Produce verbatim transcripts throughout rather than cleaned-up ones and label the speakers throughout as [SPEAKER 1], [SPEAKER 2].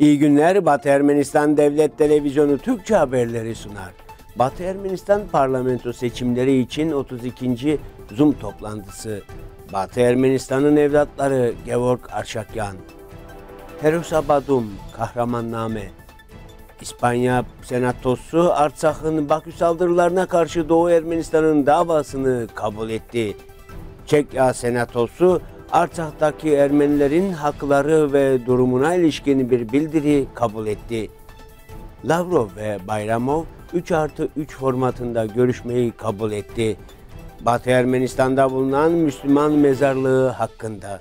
[SPEAKER 1] İyi günler. Batı Ermenistan Devlet Televizyonu Türkçe haberleri sunar. Batı Ermenistan parlamento seçimleri için otuz ikinci Zoom toplantısı. Batı Ermenistan'ın evlatları Gevorg Arshakyan. Herusa Badum kahramanname. İspanya Senatosu Artsak'ın Bakü saldırılarına karşı Doğu Ermenistan'ın davasını kabul etti. Çekya Senatosu Artsak'taki Ermenilerin hakları ve durumuna ilişkin bir bildiri kabul etti. Lavrov ve Bayramov üç artı üç formatında görüşmeyi kabul etti. Batı Ermenistan'da bulunan Müslüman mezarlığı hakkında.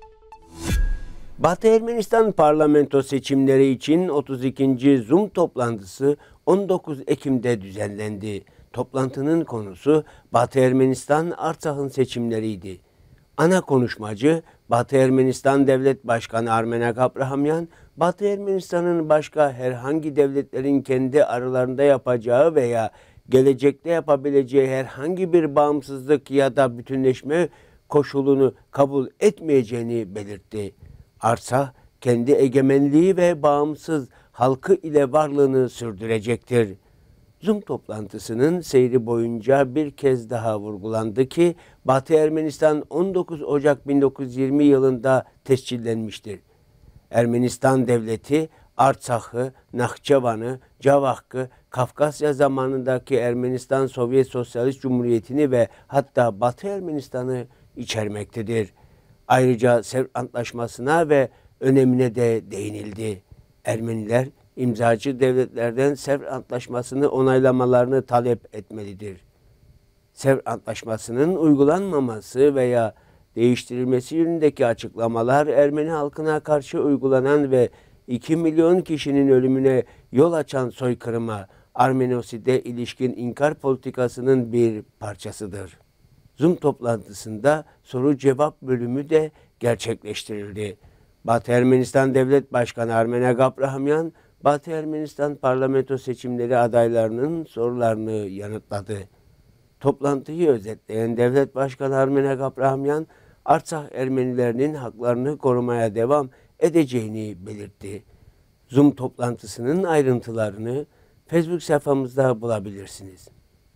[SPEAKER 1] Batı Ermenistan parlamento seçimleri için otuz ikinci Zoom toplantısı on dokuz Ekim'de düzenlendi. Toplantının konusu Batı Ermenistan Artsak'ın seçimleriydi. Ana konuşmacı Batı Ermenistan Devlet Başkanı Armenak Abrahamyan, Batı Ermenistan'ın başka herhangi devletlerin kendi aralarında yapacağı veya gelecekte yapabileceği herhangi bir bağımsızlık ya da bütünleşme koşulunu kabul etmeyeceğini belirtti. Artsak, kendi egemenliği ve bağımsız halkı ile varlığını sürdürecektir. Zoom toplantısının seyri boyunca bir kez daha vurgulandı ki Batı Ermenistan on dokuz Ocak bin dokuz yüz yirmi yılında tescillenmiştir. Ermenistan devleti Artsak'ı, Nahçıvan'ı, Cavak'ı, Kafkasya zamanındaki Ermenistan Sovyet Sosyalist Cumhuriyeti'ni ve hatta Batı Ermenistan'ı içermektedir. Ayrıca Sevr Antlaşması'na ve önemine de değinildi. Ermeniler imzacı devletlerden Sevr Antlaşması'nı onaylamalarını talep etmelidir. Sevr Antlaşması'nın uygulanmaması veya değiştirilmesi yönündeki açıklamalar Ermeni halkına karşı uygulanan ve iki milyon kişinin ölümüne yol açan soykırıma, Armenoside ilişkin inkar politikasının bir parçasıdır. Zoom toplantısında soru-cevap bölümü de gerçekleştirildi. Batı Ermenistan Devlet Başkanı Armenak Abrahamyan, Batı Ermenistan parlamento seçimleri adaylarının sorularını yanıtladı. Toplantıyı özetleyen Devlet Başkanı Armenak Abrahamyan, Artsak Ermenilerinin haklarını korumaya devam edeceğini belirtti. Zoom toplantısının ayrıntılarını Facebook sayfamızda bulabilirsiniz.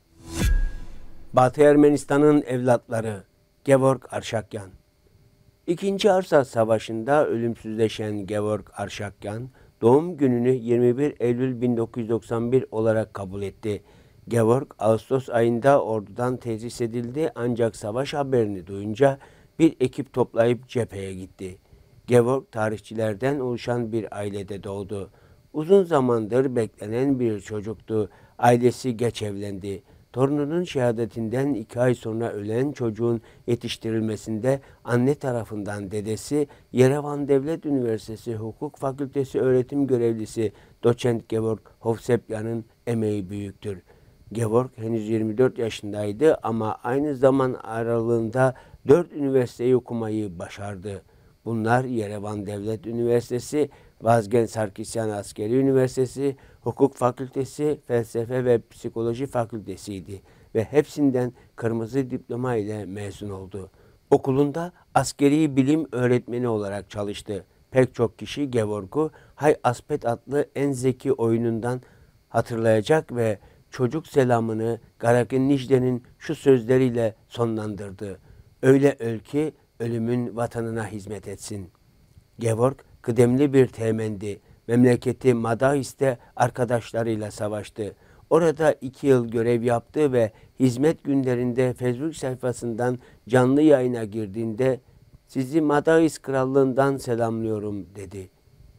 [SPEAKER 1] Batı Ermenistan'ın evlatları Gevorg Arshakyan. İkinci Arsak Savaşı'nda ölümsüzleşen Gevorg Arshakyan, doğum gününü yirmi bir Eylül bin dokuz yüz doksan bir olarak kabul etti. Gevorg, Ağustos ayında ordudan tezis edildi ancak savaş haberini duyunca bir ekip toplayıp cepheye gitti. Gevorg, tarihçilerden oluşan bir ailede doğdu. Uzun zamandır beklenen bir çocuktu. Ailesi geç evlendi. Torununun şehadetinden iki ay sonra ölen çocuğun yetiştirilmesinde anne tarafından dedesi Yerevan Devlet Üniversitesi Hukuk Fakültesi öğretim görevlisi doçent Gevorg Hovsepyan'ın emeği büyüktür. Gevorg henüz yirmi dört yaşındaydı ama aynı zaman aralığında dört üniversiteyi okumayı başardı. Bunlar Yerevan Devlet Üniversitesi, Vazgen Sarkisyan Askeri Üniversitesi, Hukuk Fakültesi, Felsefe ve Psikoloji Fakültesiydi ve hepsinden kırmızı diploma ile mezun oldu. Okulunda askeri bilim öğretmeni olarak çalıştı. Pek çok kişi Gevorg'u Hay Aspet adlı en zeki oyunundan hatırlayacak ve çocuk selamını Garakin Nijde'nin şu sözleriyle sonlandırdı. Öyle öl ki ölümün vatanına hizmet etsin. Gevorg kıdemli bir teğmendi. Memleketi Madais'te arkadaşlarıyla savaştı. Orada iki yıl görev yaptı ve hizmet günlerinde Facebook sayfasından canlı yayına girdiğinde "Sizi Madais Krallığından selamlıyorum" dedi.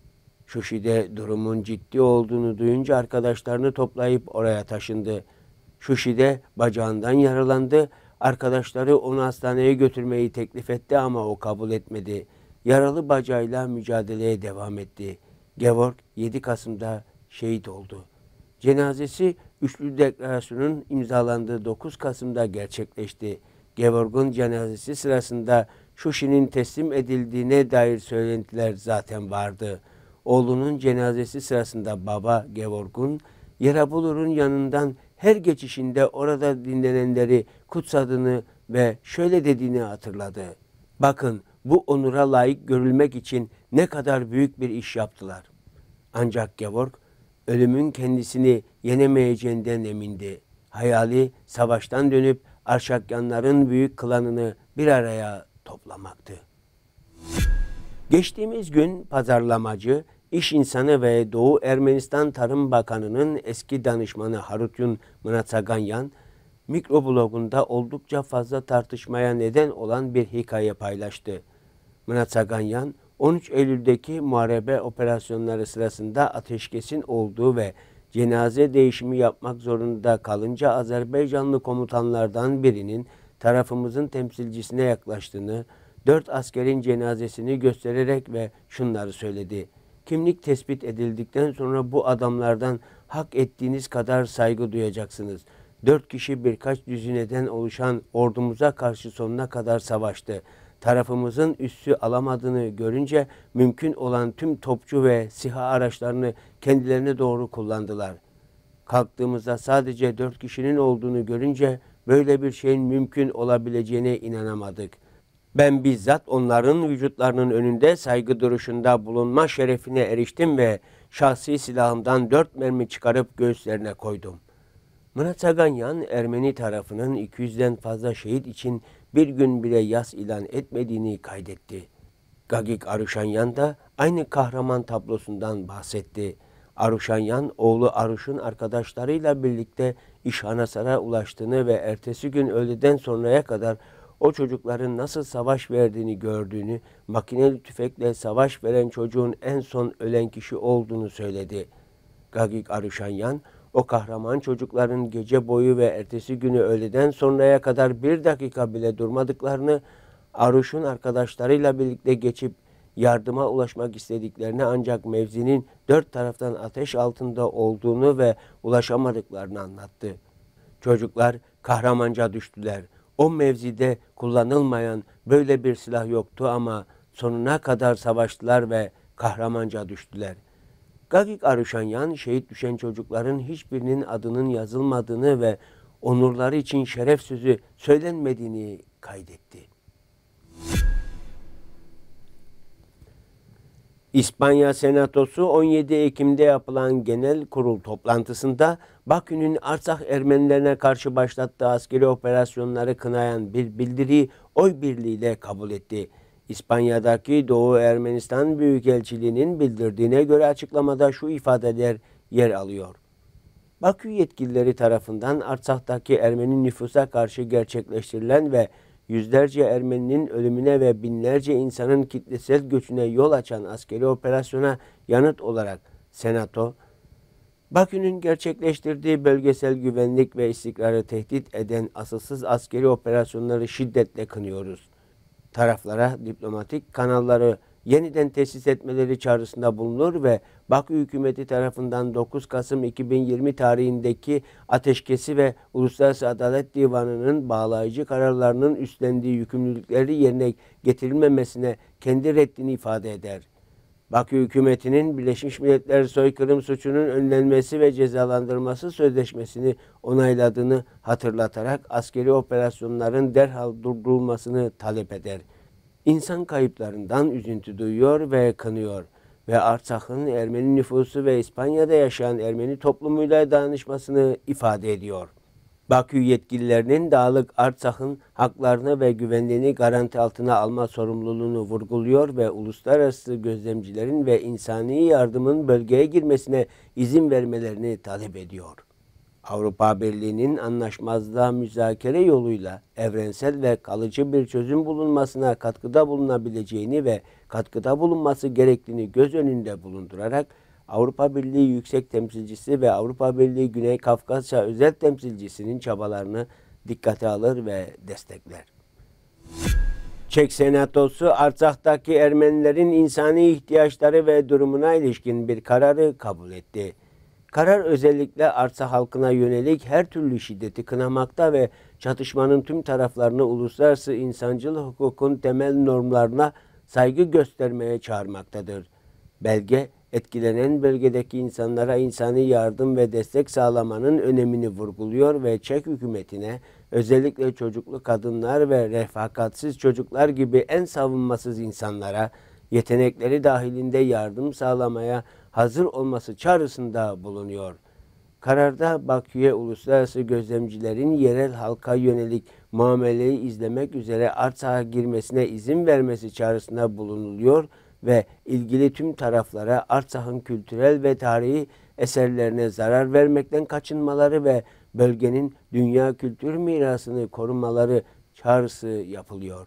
[SPEAKER 1] Şuşi'de durumun ciddi olduğunu duyunca arkadaşlarını toplayıp oraya taşındı. Şuşi'de bacağından yaralandı. Arkadaşları onu hastaneye götürmeyi teklif etti ama o kabul etmedi. Yaralı bacağıyla mücadeleye devam etti. Gevorg yedi Kasım'da şehit oldu. Cenazesi Üçlü Deklarasyon'un imzalandığı dokuz Kasım'da gerçekleşti. Gevorg'un cenazesi sırasında Şuşi'nin teslim edildiğine dair söylentiler zaten vardı. Oğlunun cenazesi sırasında baba Gevorg'un Yerabulur'un yanından her geçişinde orada dinlenenleri kutsadığını ve şöyle dediğini hatırladı. Bakın, bu onura layık görülmek için ne kadar büyük bir iş yaptılar. Ancak Gevorg ölümün kendisini yenemeyeceğinden emindi. Hayali savaştan dönüp Arşakyanların büyük klanını bir araya toplamaktı. Geçtiğimiz gün pazarlamacı, iş insanı ve Doğu Ermenistan Tarım Bakanı'nın eski danışmanı Harutyun Mnatsaganyan, mikroblogunda oldukça fazla tartışmaya neden olan bir hikaye paylaştı. Mnatsaganyan, on üç Eylül'deki muharebe operasyonları sırasında ateşkesin olduğu ve cenaze değişimi yapmak zorunda kalınca Azerbaycanlı komutanlardan birinin tarafımızın temsilcisine yaklaştığını, dört askerin cenazesini göstererek ve şunları söyledi. Kimlik tespit edildikten sonra bu adamlardan hak ettiğiniz kadar saygı duyacaksınız. Dört kişi birkaç düzineden oluşan ordumuza karşı sonuna kadar savaştı. Tarafımızın üssü alamadığını görünce mümkün olan tüm topçu ve SİHA araçlarını kendilerine doğru kullandılar. Kalktığımızda sadece dört kişinin olduğunu görünce böyle bir şeyin mümkün olabileceğine inanamadık. Ben bizzat onların vücutlarının önünde saygı duruşunda bulunma şerefine eriştim ve şahsi silahımdan dört mermi çıkarıp göğüslerine koydum. Mnatsaganyan, Ermeni tarafının iki yüzden fazla şehit için bir gün bile yas ilan etmediğini kaydetti. Gagik Aruşanyan da aynı kahraman tablosundan bahsetti. Aruşanyan, oğlu Aruş'un arkadaşlarıyla birlikte İşhanasar'a ulaştığını ve ertesi gün öğleden sonraya kadar o çocukların nasıl savaş verdiğini gördüğünü, makineli tüfekle savaş veren çocuğun en son ölen kişi olduğunu söyledi. Gagik Aruşanyan, o kahraman çocukların gece boyu ve ertesi günü öğleden sonraya kadar bir dakika bile durmadıklarını, Aruş'un arkadaşlarıyla birlikte geçip yardıma ulaşmak istediklerini ancak mevzinin dört taraftan ateş altında olduğunu ve ulaşamadıklarını anlattı. Çocuklar kahramanca düştüler. O mevzide kullanılmayan böyle bir silah yoktu ama sonuna kadar savaştılar ve kahramanca düştüler. Gagik Aruşanyan, şehit düşen çocukların hiçbirinin adının yazılmadığını ve onurları için şeref sözü söylenmediğini kaydetti. İspanya Senatosu on yedi Ekim'de yapılan genel kurul toplantısında Bakü'nün Artsakh Ermenilerine karşı başlattığı askeri operasyonları kınayan bir bildiriyi oy birliğiyle kabul etti. İspanya'daki Doğu Ermenistan Büyükelçiliği'nin bildirdiğine göre açıklamada şu ifadeler yer alıyor. Bakü yetkilileri tarafından Artsakh'taki Ermeni nüfusa karşı gerçekleştirilen ve yüzlerce Ermeninin ölümüne ve binlerce insanın kitlesel göçüne yol açan askeri operasyona yanıt olarak Senato, Bakü'nün gerçekleştirdiği bölgesel güvenlik ve istikrarı tehdit eden asılsız askeri operasyonları şiddetle kınıyoruz. Taraflara diplomatik kanalları yeniden tesis etmeleri çağrısında bulunur ve Bakü hükümeti tarafından dokuz Kasım iki bin yirmi tarihindeki ateşkesi ve Uluslararası Adalet Divanı'nın bağlayıcı kararlarının üstlendiği yükümlülükleri yerine getirilmemesine kendi reddini ifade eder. Bakü hükümetinin Birleşmiş Milletler soykırım suçunun önlenmesi ve cezalandırılması sözleşmesini onayladığını hatırlatarak askeri operasyonların derhal durdurulmasını talep eder. İnsan kayıplarından üzüntü duyuyor ve kınıyor ve Artsakh'ın Ermeni nüfusu ve İspanya'da yaşayan Ermeni toplumuyla dayanışmasını ifade ediyor. Bakü yetkililerinin Dağlık Artsakh'ın haklarını ve güvenliğini garanti altına alma sorumluluğunu vurguluyor ve uluslararası gözlemcilerin ve insani yardımın bölgeye girmesine izin vermelerini talep ediyor. Avrupa Birliği'nin anlaşmazlığa müzakere yoluyla evrensel ve kalıcı bir çözüm bulunmasına katkıda bulunabileceğini ve katkıda bulunması gerektiğini göz önünde bulundurarak Avrupa Birliği Yüksek Temsilcisi ve Avrupa Birliği Güney Kafkasya Özel Temsilcisinin çabalarını dikkate alır ve destekler. Çek Senatosu, Artsakh'taki Ermenilerin insani ihtiyaçları ve durumuna ilişkin bir kararı kabul etti. Karar özellikle Artsakh halkına yönelik her türlü şiddeti kınamakta ve çatışmanın tüm taraflarını uluslararası insancıl hukukun temel normlarına saygı göstermeye çağırmaktadır. Belge, etkilenen bölgedeki insanlara insani yardım ve destek sağlamanın önemini vurguluyor ve Çek hükümetine özellikle çocuklu kadınlar ve refakatsiz çocuklar gibi en savunmasız insanlara yetenekleri dahilinde yardım sağlamaya hazır olması çağrısında bulunuyor. Kararda Bakü'ye uluslararası gözlemcilerin yerel halka yönelik muameleyi izlemek üzere Artsak'a girmesine izin vermesi çağrısında bulunuluyor ve ilgili tüm taraflara Artsak'ın kültürel ve tarihi eserlerine zarar vermekten kaçınmaları ve bölgenin dünya kültür mirasını korumaları çağrısı yapılıyor.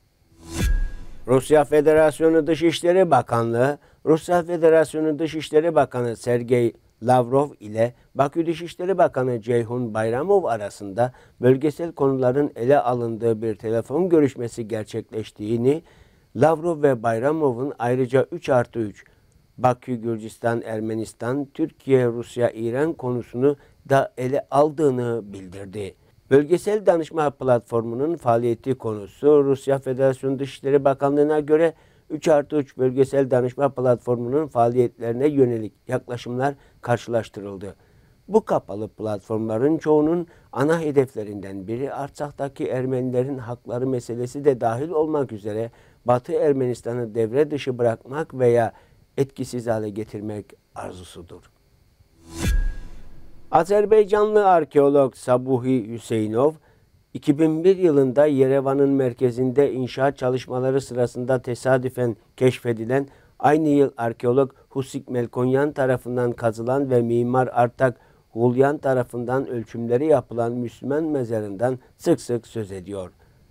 [SPEAKER 1] Rusya Federasyonu Dışişleri Bakanlığı, Rusya Federasyonu Dışişleri Bakanı Sergey Lavrov ile Bakü Dışişleri Bakanı Ceyhun Bayramov arasında bölgesel konuların ele alındığı bir telefon görüşmesi gerçekleştiğini, Lavrov ve Bayramov'un ayrıca üç artı üç, Bakü, Gürcistan, Ermenistan, Türkiye, Rusya, İran konusunu da ele aldığını bildirdi. Bölgesel Danışma Platformu'nun faaliyeti konusu Rusya Federasyonu Dışişleri Bakanlığı'na göre üç artı üç Bölgesel Danışma Platformu'nun faaliyetlerine yönelik yaklaşımlar karşılaştırıldı. Bu kapalı platformların çoğunun ana hedeflerinden biri Artsak'taki Ermenilerin hakları meselesi de dahil olmak üzere Batı Ermenistan'ı devre dışı bırakmak veya etkisiz hale getirmek arzusudur. Azerbaycanlı arkeolog Sabuhi Hüseyinov, iki bin bir yılında Yerevan'ın merkezinde inşaat çalışmaları sırasında tesadüfen keşfedilen, aynı yıl arkeolog Husik Melkonyan tarafından kazılan ve mimar Artak Hulyan tarafından ölçümleri yapılan Müslüman mezarından sık sık söz ediyor.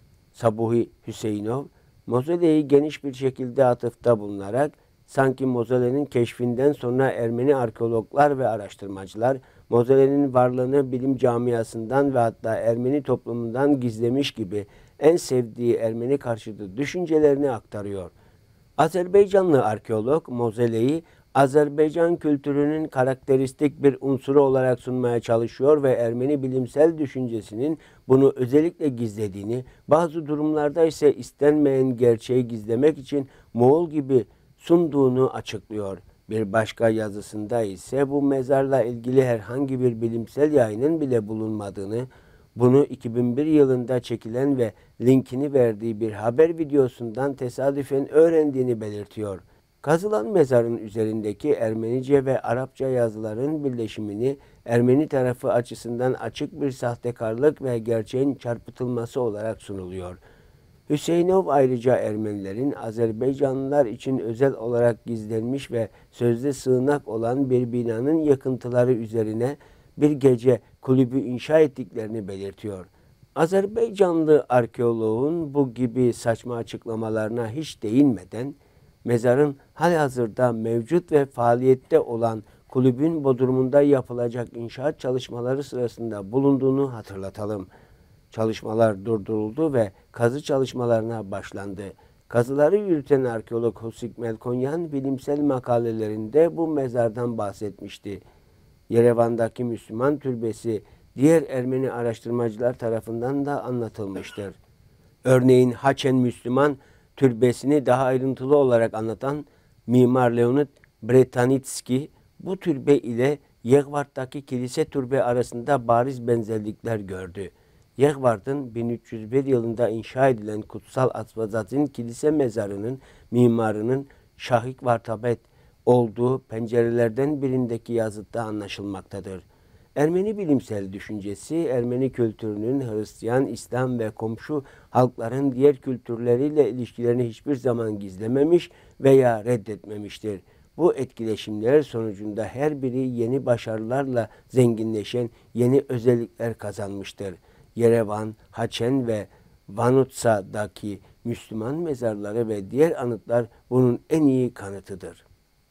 [SPEAKER 1] Sabuhi Hüseyinov, mozoleyi geniş bir şekilde atıfta bulunarak, sanki mozolenin keşfinden sonra Ermeni arkeologlar ve araştırmacılar, mozolenin varlığını bilim camiasından ve hatta Ermeni toplumundan gizlemiş gibi en sevdiği Ermeni karşıtı düşüncelerini aktarıyor. Azerbaycanlı arkeolog mozoleyi Azerbaycan kültürünün karakteristik bir unsuru olarak sunmaya çalışıyor ve Ermeni bilimsel düşüncesinin bunu özellikle gizlediğini, bazı durumlarda ise istenmeyen gerçeği gizlemek için Moğol gibi sunduğunu açıklıyor. Bir başka yazısında ise bu mezarla ilgili herhangi bir bilimsel yayının bile bulunmadığını, bunu iki bin bir yılında çekilen ve linkini verdiği bir haber videosundan tesadüfen öğrendiğini belirtiyor. Kazılan mezarın üzerindeki Ermenice ve Arapça yazıların birleşimini Ermeni tarafı açısından açık bir sahtekarlık ve gerçeğin çarpıtılması olarak sunuluyor. Hüseyinov ayrıca Ermenilerin Azerbaycanlılar için özel olarak gizlenmiş ve sözde sığınak olan bir binanın yakıntıları üzerine bir gece kulübü inşa ettiklerini belirtiyor. Azerbaycanlı arkeoloğun bu gibi saçma açıklamalarına hiç değinmeden, mezarın halihazırda mevcut ve faaliyette olan kulübün bodrumunda yapılacak inşaat çalışmaları sırasında bulunduğunu hatırlatalım. Çalışmalar durduruldu ve kazı çalışmalarına başlandı. Kazıları yürüten arkeolog Husik Melkonyan bilimsel makalelerinde bu mezardan bahsetmişti. Yerevan'daki Müslüman türbesi diğer Ermeni araştırmacılar tarafından da anlatılmıştır. Örneğin Haçen Müslüman türbesini daha ayrıntılı olarak anlatan mimar Leonid Bretanitski, bu türbe ile Yegvart'taki kilise türbe arasında bariz benzerlikler gördü. Yegvart'ın bin üç yüz bir yılında inşa edilen Kutsal Asvazat'ın kilise mezarının mimarının Şahik Vartabet olduğu pencerelerden birindeki yazıtta anlaşılmaktadır. Ermeni bilimsel düşüncesi, Ermeni kültürünün Hristiyan, İslam ve komşu halkların diğer kültürleriyle ilişkilerini hiçbir zaman gizlememiş veya reddetmemiştir. Bu etkileşimler sonucunda her biri yeni başarılarla zenginleşen yeni özellikler kazanmıştır. Yerevan, Haçen ve Vanutsa'daki Müslüman mezarları ve diğer anıtlar bunun en iyi kanıtıdır.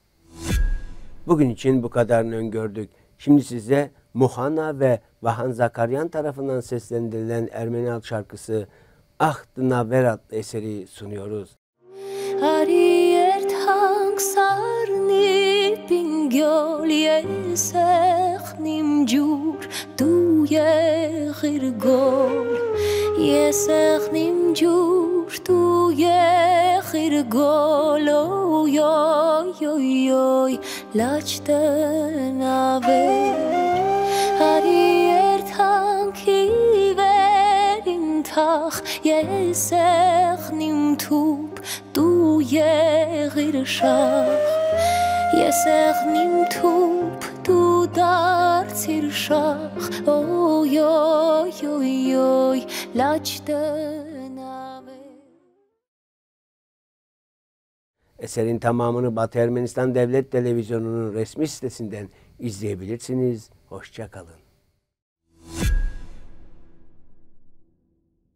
[SPEAKER 1] Bugün için bu kadarını öngördük. Şimdi size Muhana ve Vahan Zakaryan tarafından seslendirilen Ermeni halk şarkısı Ah Dınaver adlı eseri sunuyoruz.
[SPEAKER 2] Gol oy oy oy oy laçtan ave harier tanki verin tach yesech nim tup du ye girshach Ես եղնիմ թուփ դու դարձիր շախ օյ օյ օյ օյ լաչ տնավեր.
[SPEAKER 1] Eserin tamamını Batı Ermenistan Devlet Televizyonu'nun resmi sitesinden izleyebilirsiniz. Hoşça kalın.